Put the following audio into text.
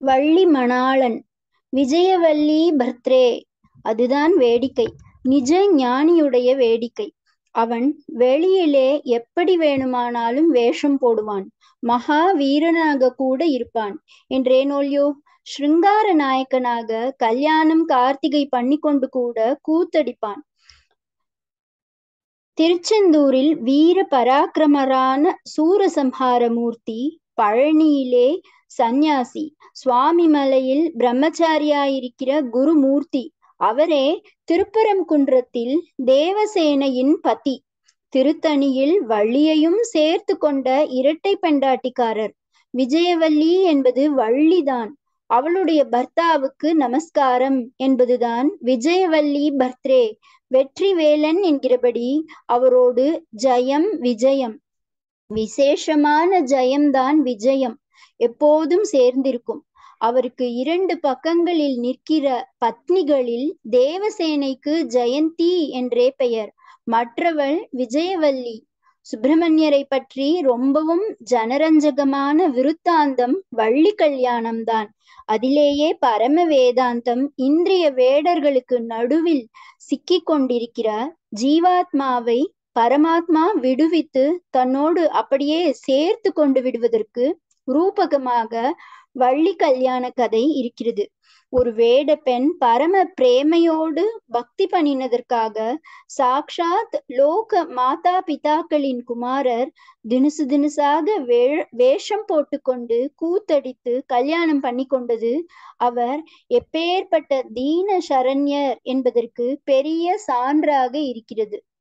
வள்ளி மணாளன். Vijayavalli birthday. அதுதான் வேடிக்கை, நிஜ ஞானியுடைய வேடிக்கை. அவன் வெளியிலே எப்படி வேணுமானாலும் வேஷம் போடுவான், மகா வீரனாக கூட இருப்பான் என்றேனோல்யோ. ஸ்ருங்கார நாயக்கனாக கல்யாணம் கார்த்திகை பண்ணி கொண்டு கூட கூத்தடிப்பான். திருச்செந்தூரில் வீர பராக்கிரமரான சூரசம்ஹார மூர்த்தி, பழனியிலே சந்நியாசி, சுவாமிமலையில் பிரம்மச்சாரியாயிருக்கிற குருமூர்த்தி, அவரே திருப்பரங்குன்றத்தில் தேவசேனையின் பதி, திருத்தணியில் வள்ளியையும் சேர்த்து கொண்ட இரட்டை பெண்டாட்டிக்காரர். விஜயவல்லி என்பது வள்ளிதான். அவளுடைய பர்த்தாவுக்கு நமஸ்காரம் என்பதுதான் விஜயவல்லி பர்த்ரே. வெற்றி வேலன் என்கிறபடி அவரோடு ஜெயம் விஜயம், விசேஷமான ஜெயம்தான் விஜயம் எப்போதும் சேர்ந்திருக்கும். அவருக்கு இரண்டு பக்கங்களில் நிற்கிற பத்னிகளில் தேவசேனைக்கு ஜெயந்தி என்றே பெயர், மற்றவள் விஜயவல்லி. சுப்பிரமணியரை பற்றி ரொம்பவும் ஜனரஞ்சகமான விருத்தாந்தம் வள்ளி கல்யாணம்தான். அதிலேயே பரம வேதாந்தம். இந்திரிய வேடர்களுக்கு நடுவில் சிக்கி கொண்டிருக்கிற ஜீவாத்மாவை பரமாத்மா விடுவித்து தன்னோடு அப்படியே சேர்த்து கொண்டு விடுவதற்கு ரூபகமாக வள்ளி கல்யாண கதை இருக்கிறது. ஒரு வேட பெண் பரம பிரேமையோடு பக்தி பண்ணினதற்காக சாக்ஷாத் லோக மாதா பிதாக்களின் குமாரர் தினுசு தினுசாக வேஷம் போட்டுக்கொண்டு கூத்தடித்து கல்யாணம் பண்ணி கொண்டது அவர் எப்பேற்பட்ட தீன சரண்யர் என்பதற்கு பெரிய சான்றாக இருக்கிறது.